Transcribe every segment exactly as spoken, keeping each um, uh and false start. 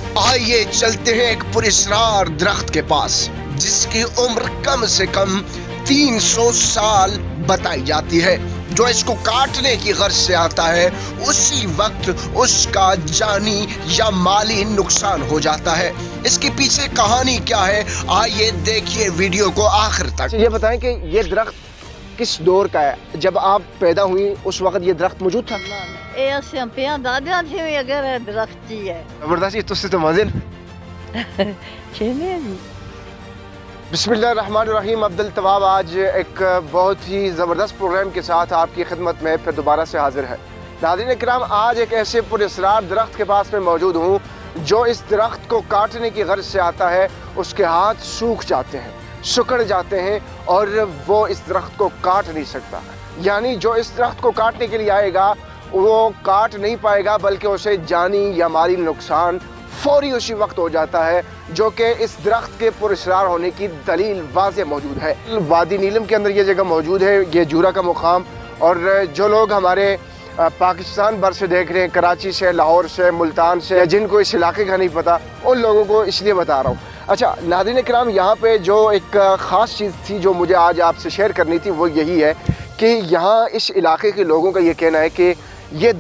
آئیے چلتے ہیں ایک پراسرار درخت کے پاس جس کی عمر کم سے کم تین سو سال بتائی جاتی ہے۔ جو اس کو کاٹنے کی غرض سے آتا ہے اسی وقت اس کا جانی یا مالی نقصان ہو جاتا ہے۔ اس کے پیچھے کہانی کیا ہے، آئیے دیکھیے ویڈیو کو آخر تک۔ یہ بتائیں کہ یہ درخت کس دور کا ہے؟ جب آپ پیدا ہوئی اس وقت یہ درخت موجود تھا؟ درخت ہے زبردستی تو سے تو مزن۔ بسم اللہ الرحمن الرحیم۔ عبدالتواب آج ایک بہت ہی زبردست پروگرام کے ساتھ آپ کی خدمت میں پھر دوبارہ سے حاضر ہے۔ ناظرین کرام، آج ایک ایسے پراسرار درخت کے پاس میں موجود ہوں جو اس درخت کو کاٹنے کی غرض سے آتا ہے، اس کے ہاتھ سوکھ جاتے ہیں، سکڑ جاتے ہیں اور وہ اس درخت کو کاٹ نہیں سکتا۔ یعنی جو اس درخت کو کاٹنے کے لیے آئے گا وہ کاٹ نہیں پائے گا، بلکہ اسے جانی یا مالی نقصان فوری اسی وقت ہو جاتا ہے، جو کہ اس درخت کے پراسرار ہونے کی دلیل واضح موجود ہے۔ وادی نیلم کے اندر یہ جگہ موجود ہے، یہ جورا کا مقام، اور جو لوگ ہمارے پاکستان بھر سے دیکھ رہے ہیں، کراچی سے، لاہور سے، ملتان سے، جن کو اس علاقے کا نہیں پتا، ان لوگوں کو اس لیے بتا رہا ہوں۔ اچھا ناظرین کرام، یہاں پہ جو ایک خاص چیز تھی جو مجھے آج آپ سے شیئر کرنی تھی وہ یہی ہے کہ یہاں اس علاقے کے لوگوں کا یہ کہنا ہے کہ یہ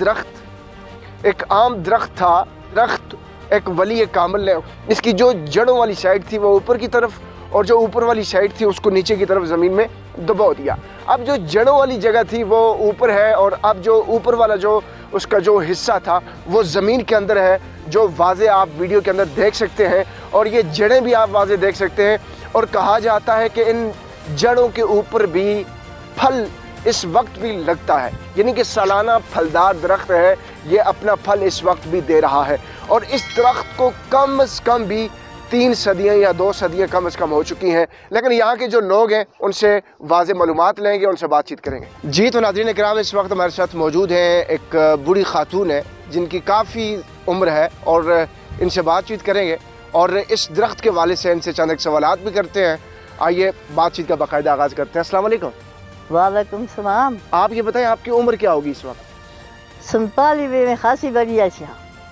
درخت ایک عام درخت تھا، درخت ایک ولی کامل نے اس کی جو جڑوں والی سائڈ تھی وہ اوپر کی طرف، اور جو اوپر والی سائڈ تھی اس کو نیچے کی طرف زمین میں دبو دیا۔ اب جو جڑوں والی جگہ تھی وہ اوپر ہے، اور اب جو اوپر والا جو اس کا جو حصہ تھا وہ زمین کے اندر ہے، جو واضح آپ ویڈیو کے اندر دیکھ سکتے ہیں، اور یہ جڑیں بھی آپ واضح دیکھ سکتے ہیں۔ اور کہا جاتا ہے کہ ان جڑوں کے اوپر بھی پھل اس وقت بھی لگتا ہے، یعنی کہ سالانہ پھلدار درخت ہے، یہ اپنا پھل اس وقت بھی دے رہا ہے۔ اور اس درخت کو کم از کم بھی تین صدیاں یا دو صدیاں کم از کم ہو چکی ہیں، لیکن یہاں کے جو لوگ ہیں ان سے واضح معلومات لیں گے، ان سے بات چیت کریں گے۔ جی تو ناظرین کرام، اس وقت ہمارے ساتھ موجود ہیں ایک بوڑھی خاتون ہے جن کی کافی عمر ہے، اور ان سے بات چیت کریں گے اور اس درخت کے والد سے ان سے چند ایک سوالات بھی کرتے ہیں۔ آئیے بات چیت کا باقاعدہ آغاز کرتے ہیں۔ السلام علیکم۔ وعلیکم السلام۔ آپ یہ بتائیں آپ کی عمر کیا ہوگی اس وقت؟ سنتالی میں خاصی بڑی ایسی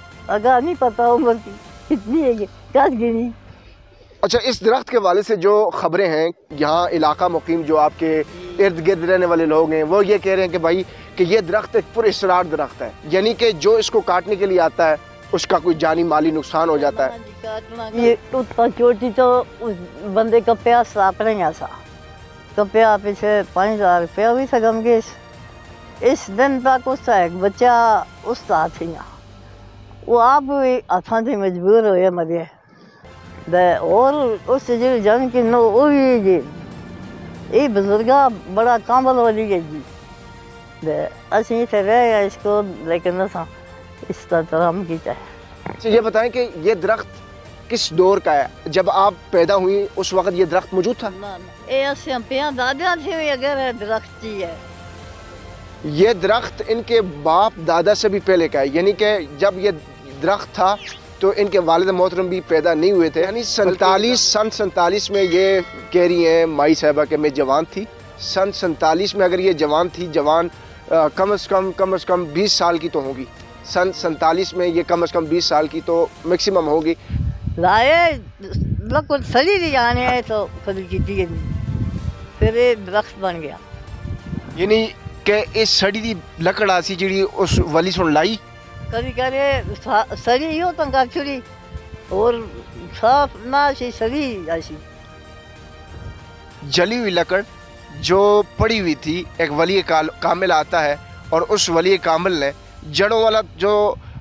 اگر نہیں پتا عمر کی کتنی ہے، کس گنی۔ اچھا، اس درخت کے والد سے جو خبریں ہیں، یہاں علاقہ مقیم جو آپ کے ارد گرد رہنے والے لوگ ہیں وہ یہ کہہ رہے ہیں کہ بھائی کہ یہ درخت ایک پراسرار درخت ہے، یعنی کہ جو اس کو کاٹنے کے لیے آتا ہے اس کا کوئی جانی مالی نقصان ہو جاتا ہے۔ یہ ٹوٹا چوٹی تو اس بندے کا پیاس آپ رہے ہیں سا تو پیا پیچھے پانچ ہزار روپیہ بھی سکم گے۔ اس دن تک اس کا ایک بچہ اس کا تھی، وہ آپ بھی ہاتھوں سے مجبور ہوئے مرے دے، اور اس سے جو جان کی نو وہ بھی جی یہ بزرگا بڑا کامل والی ہے جی دے، اسی سے رہ گیا اس کو، لیکن ایسا اس کا ترام کی چاہے۔ یہ بتائیں کہ یہ درخت کس دور کا ہے؟ جب آپ پیدا ہوئی اس وقت یہ درخت موجود تھا؟ یہ ایسے پیاں دادیاں تھی اگر درخت ہی ہے۔ یہ درخت ان کے باپ دادا سے بھی پہلے کا ہے، یعنی کہ جب یہ درخت تھا تو ان کے والد محترم بھی پیدا نہیں ہوئے تھے، یعنی سنتالیس سن سنتالیس میں یہ کہہ رہی ہیں مائی صاحبہ کہ میں جوان تھی۔ سن سنتالیس میں اگر یہ جوان تھی، جوان کم از کم کم از کم بیس سال کی تو ہوگی۔ سن سنتالیس میں یہ کم از کم بیس سال کی تو میکسیمم ہوگی۔ لائے لوگ سڑی نہیں جانے آئے تو کھلی کی تھی، پھر یہ درخت بن گیا۔ یعنی کہ اس سڑی دی لکڑ آسی جڑی اس ولی سن لائی، کبھی کرے سڑی ہو تو چھڑی اور صاف نہ سی سڑی ایسی جلی ہوئی لکڑ جو پڑی ہوئی تھی۔ ایک ولی کامل آتا ہے اور اس ولی کامل نے جڑوں والا جو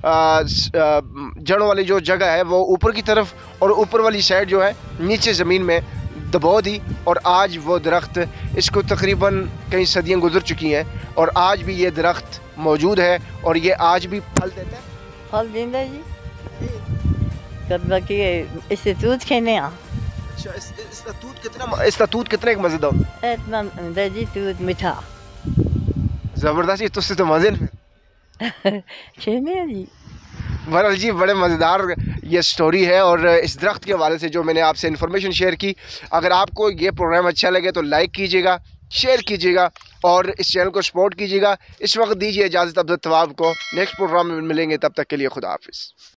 جڑوں والی جو جگہ ہے وہ اوپر کی طرف، اور اوپر والی سائڈ جو ہے نیچے زمین میں دبو دی، اور آج وہ درخت اس کو تقریباً کئی صدیاں گزر چکی ہیں اور آج بھی یہ درخت موجود ہے، اور یہ آج بھی پھل دیتا ہے۔ پھل دینا جی کبھی کہ اس سے دودھ کھینے آ۔ اچھا، اس کا دودھ کتنا اس کا دودھ کتنا ایک مزیدار؟ اتنا جی دودھ میٹھا زبردست، تو سے تو مزے کھینے جی۔ بہرحال جی، بڑے مزیدار یہ سٹوری ہے، اور اس درخت کے حوالے سے جو میں نے آپ سے انفارمیشن شیئر کی۔ اگر آپ کو یہ پروگرام اچھا لگے تو لائک کیجیے گا، شیئر کیجیے گا اور اس چینل کو سپورٹ کیجیے گا۔ اس وقت دیجیے اجازت عبدالتواب کو، نیکسٹ پروگرام میں ملیں گے، تب تک کے لیے خدا حافظ۔